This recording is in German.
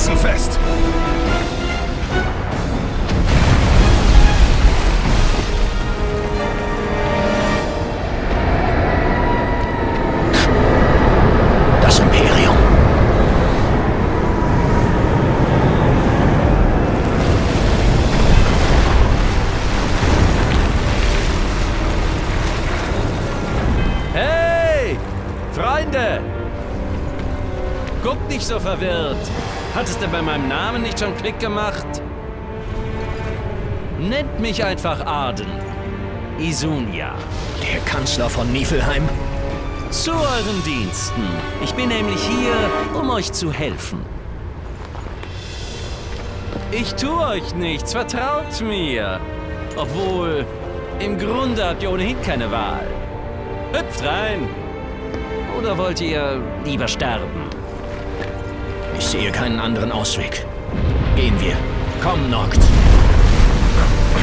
sitzen fest. Das Imperium. Hey! Freunde! Guckt nicht so verwirrt. Hat es denn bei meinem Namen nicht schon Klick gemacht? Nennt mich einfach Arden. Isunia. Der Kanzler von Niflheim. Zu euren Diensten. Ich bin nämlich hier, um euch zu helfen. Ich tue euch nichts, vertraut mir. Obwohl, im Grunde habt ihr ohnehin keine Wahl. Hüpft rein. Oder wollt ihr lieber sterben? Ich sehe keinen anderen Ausweg. Gehen wir. Komm, Noct.